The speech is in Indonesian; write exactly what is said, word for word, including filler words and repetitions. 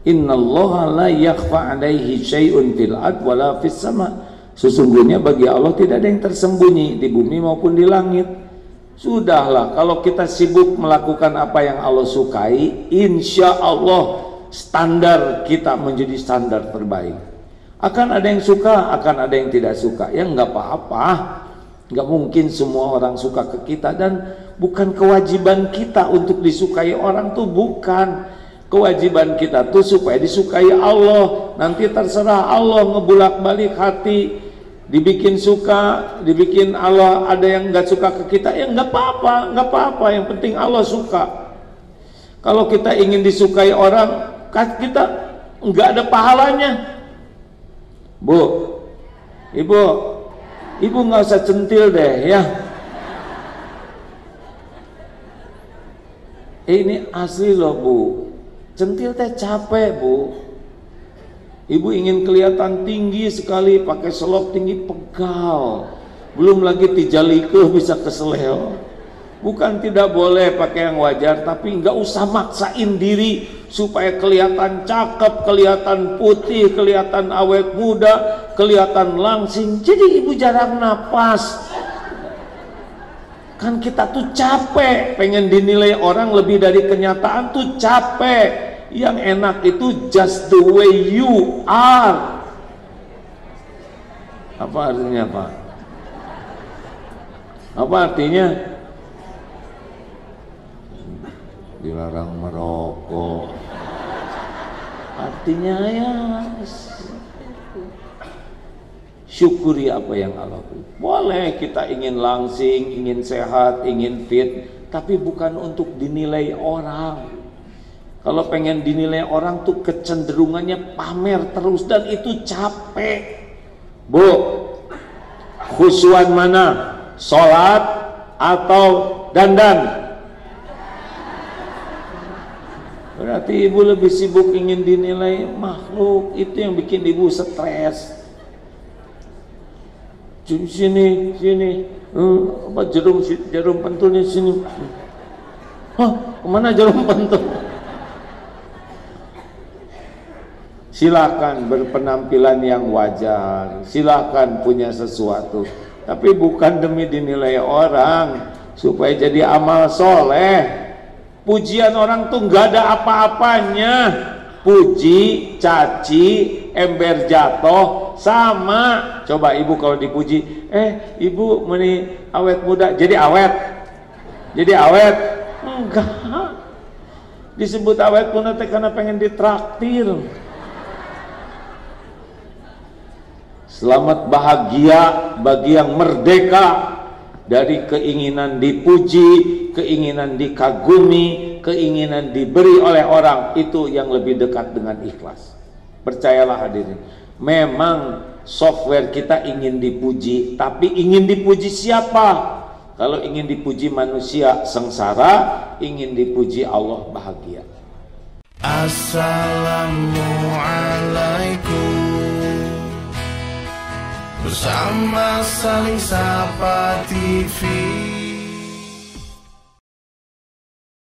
Innallaha la yakhfa 'alaihi syai'un fil ard wala fis sama. Sesungguhnya bagi Allah tidak ada yang tersembunyi di bumi maupun di langit. Sudahlah, kalau kita sibuk melakukan apa yang Allah sukai, insya Allah standar kita menjadi standar terbaik. Akan ada yang suka, akan ada yang tidak suka. Ya nggak apa-apa, nggak mungkin semua orang suka ke kita, dan bukan kewajiban kita untuk disukai orang tuh, bukan. Kewajiban kita tuh supaya disukai Allah. Nanti terserah Allah ngebulak-balik hati, dibikin suka, dibikin Allah ada yang nggak suka ke kita, ya nggak apa-apa, nggak apa-apa. Yang penting Allah suka. Kalau kita ingin disukai orang, kan kita nggak ada pahalanya. Bu, ibu, ibu nggak usah centil deh ya. Ini asli loh bu. Centil teh capek bu. Ibu ingin kelihatan tinggi sekali, pakai selop tinggi, pegal. Belum lagi tijalikuh bisa keseleo. Bukan tidak boleh pakai yang wajar, tapi nggak usah maksain diri supaya kelihatan cakep, kelihatan putih, kelihatan awet muda, kelihatan langsing. Jadi ibu jarang napas. Kan kita tuh capek, pengen dinilai orang lebih dari kenyataan tuh capek. Yang enak itu just the way you are. Apa artinya Pak? Apa artinya? Dilarang merokok. Artinya ya syukuri apa yang Allah beri. Boleh kita ingin langsing, ingin sehat, ingin fit, tapi bukan untuk dinilai orang. Kalau pengen dinilai orang tuh kecenderungannya pamer terus, dan itu capek. Bu, khusyuan mana? Sholat atau dandan? Berarti ibu lebih sibuk ingin dinilai makhluk. Itu yang bikin ibu stres. Sini, sini, hmm, apa jarum jarum pentulnya sini. Hah, kemana jarum pentul? Silakan berpenampilan yang wajar, silakan punya sesuatu, tapi bukan demi dinilai orang supaya jadi amal soleh. Pujian orang tuh nggak ada apa-apanya. Puji, caci, ember jatuh sama. Coba ibu kalau dipuji, eh ibu meni awet muda, jadi awet, jadi awet. Enggak, disebut awet muda karena pengen ditraktir. Selamat bahagia bagi yang merdeka dari keinginan dipuji, keinginan dikagumi, keinginan diberi oleh orang. Itu yang lebih dekat dengan ikhlas. Percayalah hadirin, memang software kita ingin dipuji, tapi ingin dipuji siapa? Kalau ingin dipuji manusia sengsara, ingin dipuji Allah bahagia. Assalamualaikum. Bersama Saling Sapa T V.